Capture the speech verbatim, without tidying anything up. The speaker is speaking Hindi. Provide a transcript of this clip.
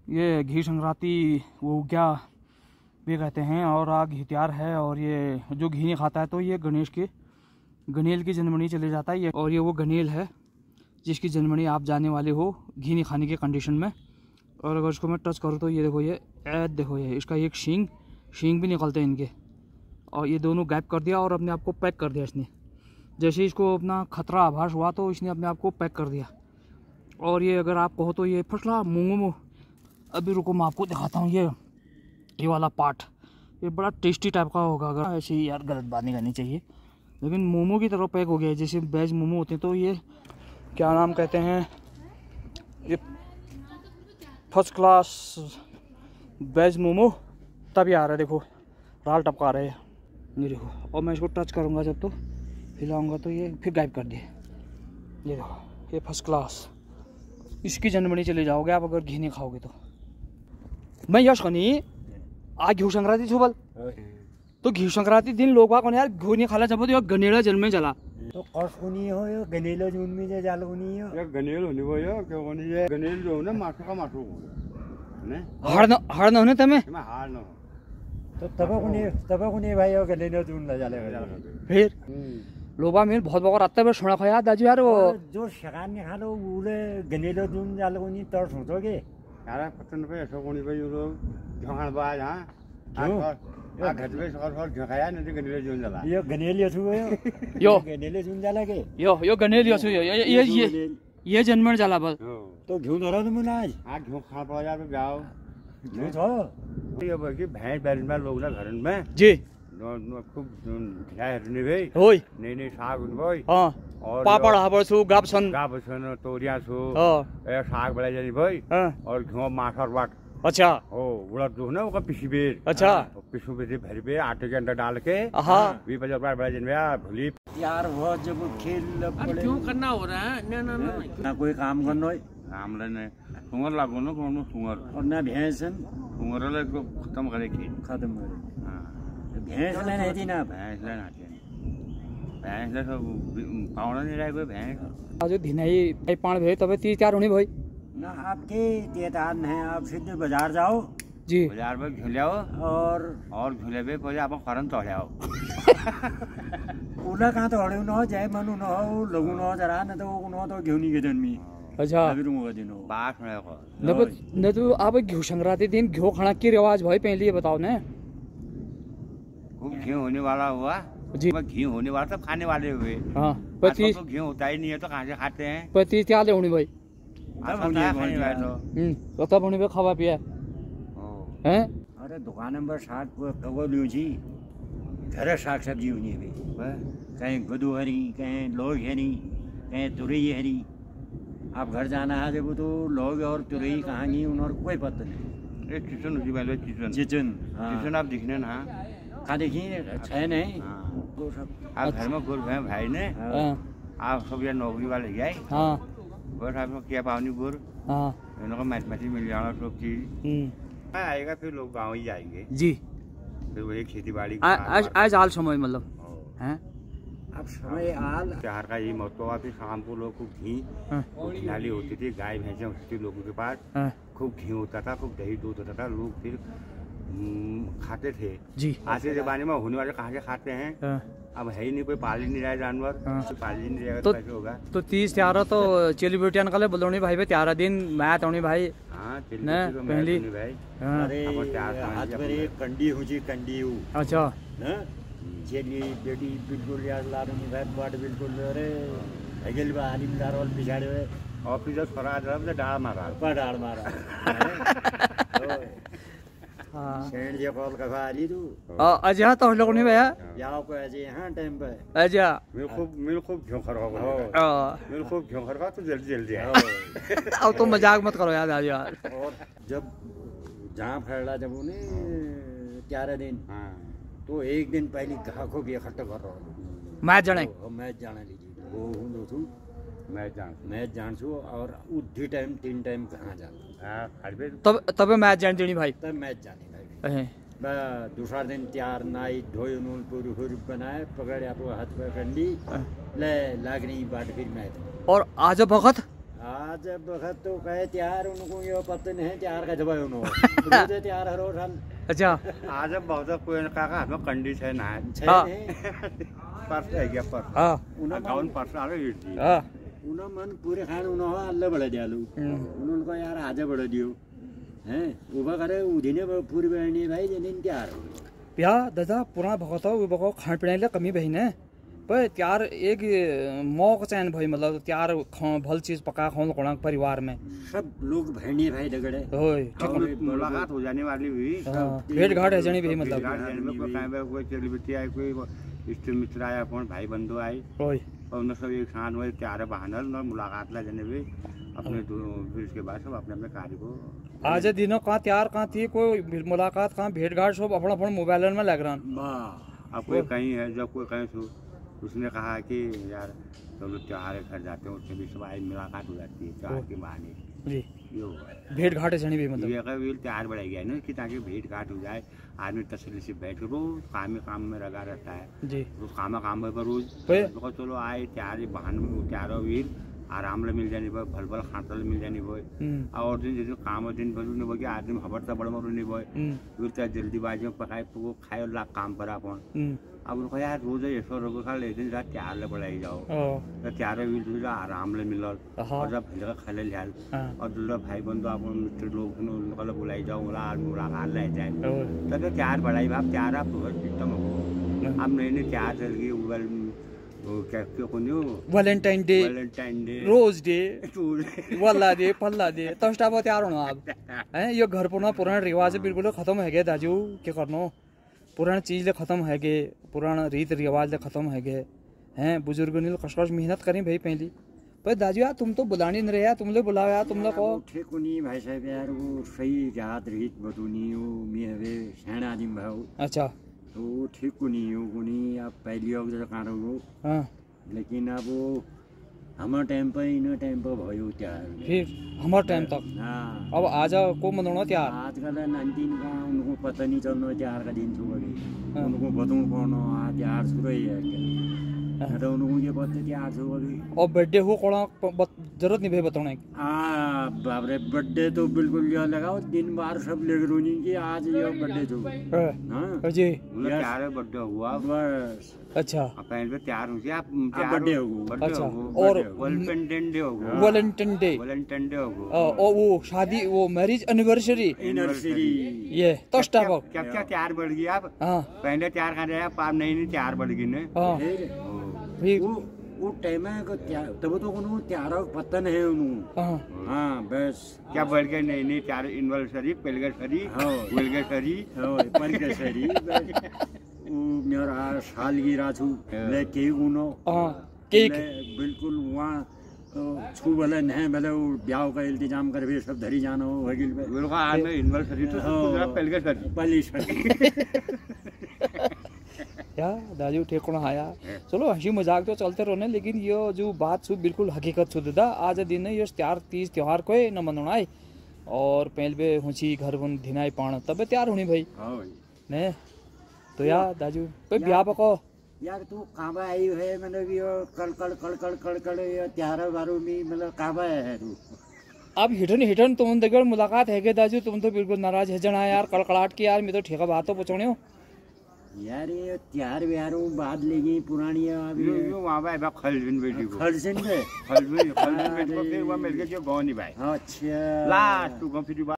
ये घी संक्रांति वो क्या भी कहते हैं और आग घी तैयार है। और ये जो घी नहीं खाता है तो ये गणेश के गणेल की जन्मनी चले जाता है ये। और ये वो गणेल है जिसकी जन्मनी आप जाने वाले हो घी नहीं खाने के कंडीशन में। और अगर इसको मैं टच करूँ तो ये देखो ये ऐद देखो ये इसका एक शींग शींग भी निकलते हैं इनके। और ये दोनों गैप कर दिया और अपने आप को पैक कर दिया इसने। जैसे इसको अपना खतरा आभास हुआ तो इसने अपने आप को पैक कर दिया। और ये अगर आप कहो तो ये फसला मोमो, अभी रुको मैं आपको दिखाता हूँ। ये ये वाला पार्ट ये बड़ा टेस्टी टाइप का होगा। अगर ऐसे ही यार गलत बात नहीं करनी चाहिए, लेकिन मोमो की तरह पैक हो गया है जैसे वेज मोमो होते हैं। तो ये क्या नाम कहते हैं, ये फर्स्ट क्लास वेज मोमो तभी आ रहा है। देखो राल टपका रहे हैं ये देखो। और मैं इसको टच करूँगा जब तो हिलाऊंगा तो ये फिर गायब कर दिए। ये देखो ये फर्स्ट क्लास, इसकी जन्मनी चले जाओगे आप अगर घी नहीं खाओगे तो। मैं यश खनी आज घी संक्रांति छो बल तो घी संक्रांति दिन लोग बाग यार घी नहीं खाला जब तो गनेला जन्म में चला तो कस कोनी हो यो गनेलो जून में जे जाल कोनी हो या गनेल होने वो यो क्या कोनी ये गनेल जो ना माटू का माटू ने हार न हार न होने तमे मैं हार न तो तब कोनी तब कोनी भाई यो गनेलो जून ल जाले फिर लोबा में बहुत बगर आता है सोना खाया दाजू यार वो जो शगान ने खालो उले गनेलो जून जाल कोनी तर सोचोगे यार पतन पे ऐसा कोनी भाई यो लोग झोंखान बाज हां आ घर पे सर सर झोंखाया नहीं गनेल जून जाला यो गनेल यो छुयो यो गनेल जून जाला के यो यो गनेल यो छु यो ये ये ये जन्मन जाला बल तो घिउ धरो त मुना आज आ घिउ खा पा यार पे जाओ घिउ छ ये बाकी भैंस बैल में लोग ना घर में जी नो खूब ढाई नहीं भाई होय नहीं नहीं साग उन भाई हां और पापड़ हापड़ छु गाबसन गाबसन तोरिया छु हां ए साग बड़ा जानी भाई हां और घिउ माथर बाट अच्छा ओ उड़ा जो ना वो पिसी बेर अच्छा पिसू बेर भर पे आटे के अंदर डाल के हां बीस पचास रुपए बड़ा जन भूली यार वो जब खेल पड़े क्यों करना हो रहा है ना ना ना ना कोई काम करनो है काम लेने सुंगर लागो ना कौन सुंगर और ना भैंसन सुंगर ले को खत्म करे की खत्म करे हां भैंस ले नहीं थी ना भैंस ले ना भैंस ले सब पावना नहीं रहा कोई भैंस आज धिनाई भाई पाण भे तबे तीस चार होनी भाई ना आपके तेतान है आप सीधे बाजार जाओ जी बाजार में झुलाओ और और झुले पे पहले आप करन तोड़ाओ उला कहाँ तो हड़े न जाए मनु न हो लगू न जरा न तो न तो घेउनी के जन्मी अच्छा अभी रुको दिनो बात में को न न तो आप घी संक्रांति दिन घी खाना की रिवाज भाई पहले ये बताओ ना। खूब घी होने वाला हुआ जी घी होने वाला तो खाने वाले हुए हां पति तो घी होता ही नहीं है तो कहां से खाते हैं पति क्या ले होनी भाई अब खाने वाले तो हम्म कता होनी पे खावा पिया हैं। अरे दुकान नंबर सात को कगो लियो जी घर साग सब्जी होनी है कहीं गदू हरी कहीं लोग हरी कहीं तुरई हरी। आप घर जाना है जब तो लोग और तुरई कहाँ गई उन्होंने कोई पता नहीं। एक किचन उसी वाले किचन किचन किचन आप दिखने ना कहाँ देखिए अच्छा नहीं वो सब आप घर में गुर भाई भाई ने आप सब ये नौकरी वाले गए हाँ बस आपको क्या पावनी गुर हाँ इनको मैथमेटिक्स मिल जाना सब चीज आएगा फिर लोग गाँव ही जाएंगे जी फिर वही खेती बाड़ी आज आज आल समय मतलब हैं अब समय आल त्योहार का यही महत्व है। फिर शाम को लोग खूब घी खिलाली होती थी गाय भैंसे होती थी लोगों के पास खूब घी होता था खूब दही दूध होता था लोग फिर खाते थे जी। आज के जमाने में होने वाले कहाँ से खाते हैं अब है ही नहीं कोई पाल ही नहीं रहा जानवर पाल ही नहीं रहेगा तो कैसे होगा। तो तीस त्यारा तो चेली बेटियां निकले बोलोनी भाई त्यारा दिन मैं तोनी भाई हाँ पहली भाई अरे हाथ में एक कंडी हुई जी कंडी हूँ अच्छा चेली बेटी बिल्कुल यार लारो नहीं भाई पाट बिल्कुल अरे हगेल बा आनी बिलार वाल पिछाड़े हुए ऑफिस जब फराज रहा तो डाल मारा पर डाल मारा हाँ सेंड जे कॉल कहा आली तू अजा तो लोग नहीं भैया याओ को ऐसे यहाँ टाइम पे अजा मिल खूब मिल खूब झोंकर होगा मिल खूब झोंकर का तो जल्दी जल्दी आए अब तो मजाक मत करो यार आज यार। और जब जहाँ फैला जब उन्हें ग्यारह दिन तो एक दिन पहले घा को भी इकट्ठा कर रहा हूँ मैच जाने मैच जाने लीजिए वो हूँ थू मैच जान मैच जान छू और उधी टाइम तीन टाइम कहाँ जाना तब तब मैच जान देनी भाई तब मैच जाने भाई दूसरा दिन तैयार नाई धोई नून पूरी पूरी बनाए पकड़ या तो हाथ पे कंडी ले लागनी बाट फिर मैच और आज भगत आज वक्त तो कहे त्यार उनको ये पता नहीं है त्यार का जवाब उन्होंने त्यार हर साल। अच्छा आज अब बहुत कोई काका हमें कंडीशन है हाँ पर्स है क्या पर्स हाँ अकाउंट पर्स आ रही थी हाँ उन्होंने मन पूरे खान उन्होंने अल्लाह बड़ा दिया लो उन्होंने कहा यार आज बड़ा दियो हैं उबा करे उधीने पूरी बहनी भाई जनिन त्यार प्या दादा पुरा भगत हो भगो खान पीने कमी बहन है पर त्यार एक मौका चैन भाई मतलब त्यार भल चीज पका खाओ कोणा परिवार में सब लोग बहनी भाई दगड़े होय मुलाकात हो जाने वाली हुई भेंट घाट है जनी भी मतलब कोई चली बेटी आई कोई इष्ट मित्र आया कौन भाई बंधु आई होय और उन सब एक साथ हुए त्यार बहाना और मुलाकात ला जने भी अपने फिर उसके बाद सब अपने अपने कार्य को आज दिनों कहाँ त्यार कहाँ थी कोई मुलाकात कहाँ भेंट घाट सब अपना अपना मोबाइल में लग रहा अब कोई कहीं है जब कोई कहीं सो उसने कहा कि यार तो लोग त्योहार घर जाते हैं उससे भी सब आई मुलाकात हो जाती है त्योहार के बहाने जी ये हुआ भेंट घाट है जनी भी मतलब ये अगर त्योहार बढ़ाई गया ना कि ताकि भेंट घाट हो जाए आदमी तसल्ली से बैठ रोज काम में काम में लगा रहता है जी रोज काम काम पर रोज तो चलो आए त्योहार बहान त्योहार वीर आराम ले मिल जाने भल भल खातल मिल जाने बोय और दिन जिस काम दिन भर ने बोल आदमी खबर तो बड़ मरू नहीं बोय फिर तो जल्दीबाजी में पकाए तो खाए लाख काम पर अपन अब उनको यार रोज ऐसा रोग खा ले दिन रात त्यार ले बढ़ाई जाओ तो त्यार भी दूसरा आराम ले मिलल और जब भैया खा ले लिहाल और दूसरा भाई बंधु आप मित्र लोग उनको बुलाई जाओ बोला आज मुलाकात ले जाए तो त्यार बढ़ाई बाप त्यार आप सिस्टम हो अब नई नई त्यार चल गई Google Valentine day Valentine day rose day वल्ला डे पल्ला डे तस्टा बहुत त्यार होना अब हैं ये घर पुनः पुराना रिवाज बिल्कुल खत्म है गए दाजू क्या करनो पुराना चीज ले खत्म है गए पुराना रीत रिवाज ले खत्म है गए हैं बुजुर्गों ने कश मेहनत करी भाई पहली पर दाजू यार तुम तो बुलानी नहीं रहे यार तुम लोग बुलाओ यार तुम लोग को ठीक नहीं भाई साहब यार वो सही जात रीत बतूनी वो मैं हवे सैना आदिम भाव अच्छा तो ठीक को नहीं हो को नहीं अब पहली हो जैसे कहाँ रहो हाँ लेकिन अब वो हमारे टाइम पर इन टाइम पर भयो त्यार फिर हमारे टाइम तक हाँ अब आज को मनाना त्यार आजकल नाइनटीन का उनको पता नहीं चलना त्यार का दिन छुआ गई उनको बताऊँ कौन आ त्यार शुरू ही है तो उनको ये पता त्यार छुआ गई और बर्थडे हो कोड़ा जरूरत नहीं भाई बताने की हाँ बाबरे बर्थडे तो बिल्कुल यह लगाओ दिन बार सब ले रोनी की आज ये बर्थडे छो हाँ जी त्यार बर्थडे हुआ बस अच्छा पहले पे तैयार हो गया आप बर्थडे होगा अच्छा और वैलेंटाइन डे होगा वैलेंटाइन डे वैलेंटाइन डे होगा और वो शादी वो मैरिज एनिवर्सरी एनिवर्सरी ये तो स्टाफ क्या क्या तैयार बढ़ गई आप हाँ पहले तैयार कर रहे आप नहीं नहीं तैयार बढ़ गई ने हाँ फिर वो वो टाइम है को तब तो उनको तैयार पता नहीं उनको हाँ हाँ बस क्या बढ़ गए नहीं नहीं तैयार एनिवर्सरी पेलगसरी हाँ वेलगसरी हाँ पेलगसरी मेरा सालगिरह छू ले केक उनो हाँ केक बिल्कुल वहाँ छू वाले नहीं वाले वो ब्याह का इंतजाम कर भी सब धरी जाना हो वकील पे मेरे को आज में एनिवर्सरी तो सब पेलगसरी पेलगसरी या दाजू ठेकोना आया चलो हंसी मजाक तो चलते रहने लेकिन ये जो बात छू बिल्कुल हकीकत छू दादा आज दिन ये त्यार तीज त्योहार को न मनाना है और पहले हुची घर बन धिनाई पाण तब तैयार होनी भाई ने तो यार दाजू कोई ब्याह पको यार तू काबा आई है मतलब ये कड़ कड़ कड़ कड़ कड़ कड़ ये त्यारा बारू में मतलब काबा है तू अब हिटन हिटन तुम दगड़ मुलाकात है के दाजू तुम तो बिल्कुल नाराज है जना यार कड़कड़ाट की यार मैं तो ठेका बात तो पूछने हो यार ये त्यार व्यारो बात लेगी पुरानी है अभी यो वहां पे अब खलजिन बेटी को खलजिन पे खलजिन खलजिन बेटी को फिर वहां मिल के जो गांव नहीं भाई अच्छा लास्ट तू फिर